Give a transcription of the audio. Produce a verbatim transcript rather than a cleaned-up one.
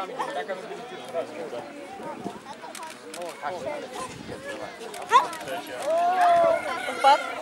rowerami, gdyby taka by byli pierwszy raz. Upadł?